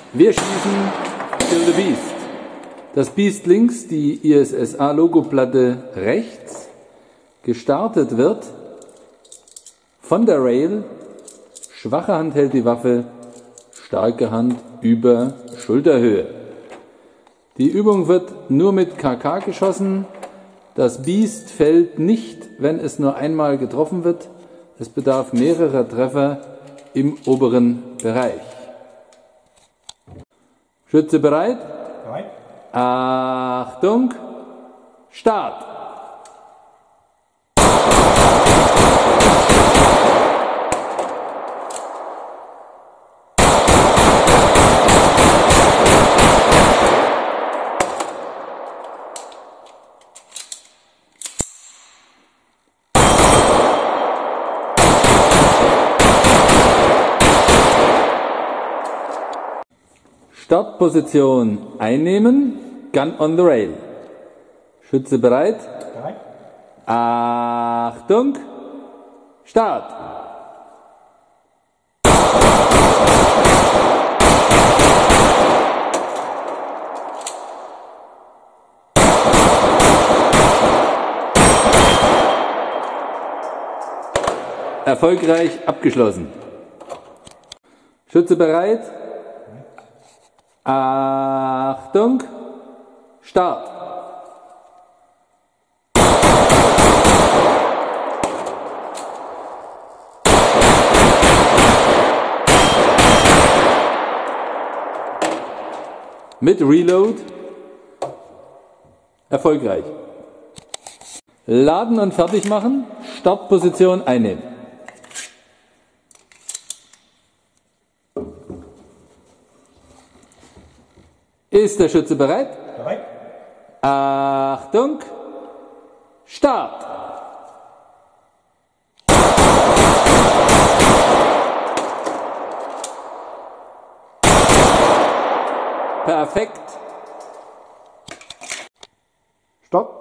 Wir schießen Kill the Beast. Das Beast links, die ISSA-Logoplatte rechts. Gestartet wird von der Rail. Schwache Hand hält die Waffe, starke Hand über Schulterhöhe. Die Übung wird nur mit KK geschossen. Das Beast fällt nicht, wenn es nur einmal getroffen wird. Es bedarf mehrerer Treffer im oberen Bereich. Schütze bereit? Bereit. Achtung, Start! Startposition einnehmen, Gun on the Rail. Schütze bereit? Bereit. Achtung, Start! Erfolgreich abgeschlossen. Schütze bereit? Achtung, Start! Mit Reload erfolgreich. Laden und fertig machen, Startposition einnehmen. Ist der Schütze bereit? Bereit. Achtung, Start! Perfekt. Stopp.